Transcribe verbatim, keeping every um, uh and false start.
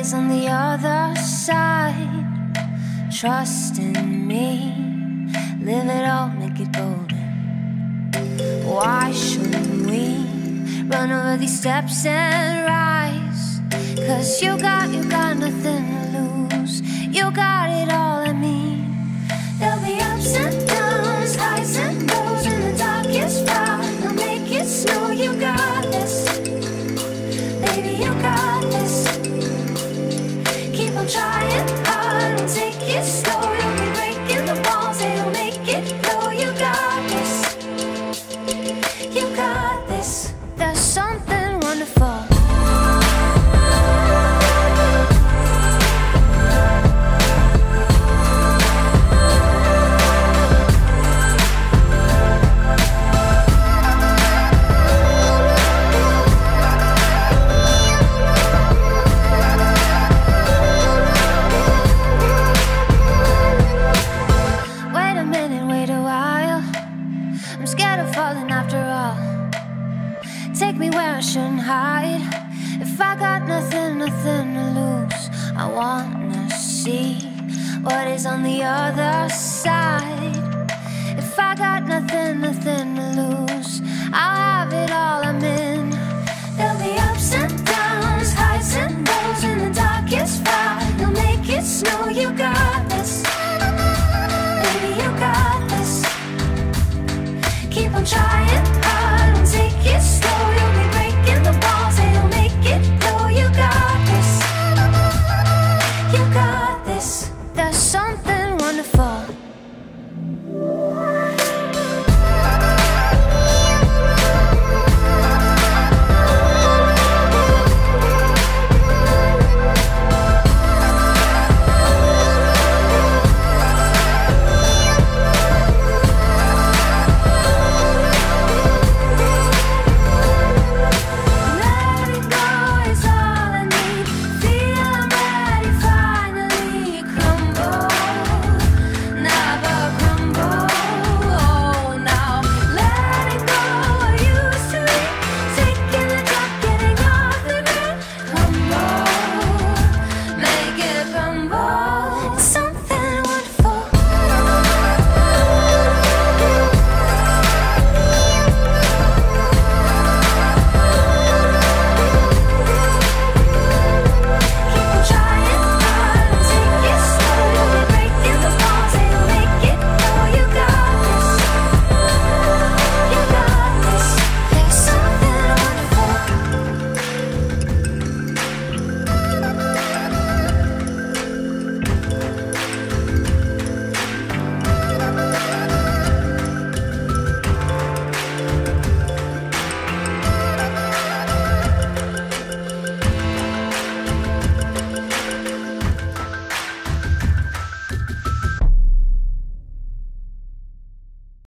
is on the other side? Trust in me, live it all, make it golden. Why shouldn't we run over these steps and rise? Cause you got, you got nothing to lose. You got it all, I mean. There'll be ups and downs, highs and lows. In the darkest hour, they'll make it snow. You got this, baby, you got this. Keep on trying hard and take it slow. You'll be breaking the walls, they'll make it blow. You got this, you got this. There's something wonderful. I'm scared of falling after all. Take me where I shouldn't hide. If I got nothing, nothing to lose, I wanna see what is on the other side.